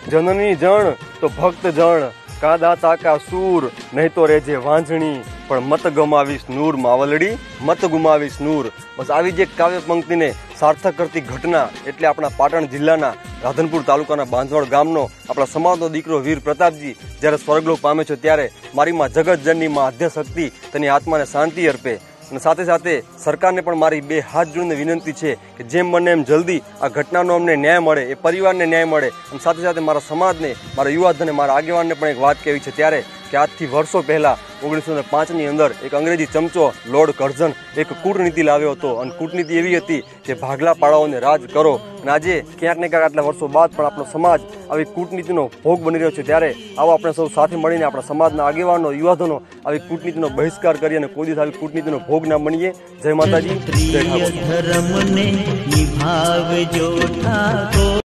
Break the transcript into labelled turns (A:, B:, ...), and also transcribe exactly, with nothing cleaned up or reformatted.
A: जननी जण तो भक्त जण कादा ताका सूर नहीं तो रेजे वांझणी पण मत गमावीश नूर मावलड़ी मत गुमावीश नूर। बस આવી જે કાવ્ય પંક્તિને સાર્થક કરતી ઘટના એટલે આપણા પાટણ જિલ્લાના રાધનપુર તાલુકાના બાંધવડ ગામનો આપણા સમાજનો દીકરો વીર પ્રતાપજી જ્યારે સ્વર્ગલોક પામે છે ત્યારે મારી માં જગતજનની માં આદ્યશક્તિ તેની આત્માને શાંતિ અર્પે અને સાથે સાથે સરકારને પણ મારી બે હાથ જોડીને વિનંતી છે કે જેમ બને એમ જલ્દી આ ઘટનાનો અમને ન્યાય મળે, એ પરિવારને ન્યાય મળે અને સાથે સાથે મારા સમાજને, મારા યુવાધનને, મારા આગેવાનને પણ એક વાત કહેવી છે ત્યારે કે આજથી વર્ષો પહેલાં ઓગણીસો ને પાંચની અંદર એક અંગ્રેજી ચમચો લોર્ડ કર્ઝન એક કૂટનીતિ લાવ્યો હતો અને કૂટનીતિ એવી હતી કે ભાગલા પાડાઓને રાજ કરો અને આજે ક્યાંક ને ક્યાંક આટલા વર્ષો બાદ પણ આપણો સમાજ આવી કૂટનીતિનો ભોગ બની રહ્યો છે ત્યારે આવો આપણે સૌ સાથે મળીને આપણા સમાજના આગેવાનો, યુવાધનો આવી કૂટનીતિનો બહિષ્કાર કરી અને કોઈ દિવસ આવી કૂટનીતિનો ભોગ ના બનીએ। જય માતાજી, જય ઠાકોર।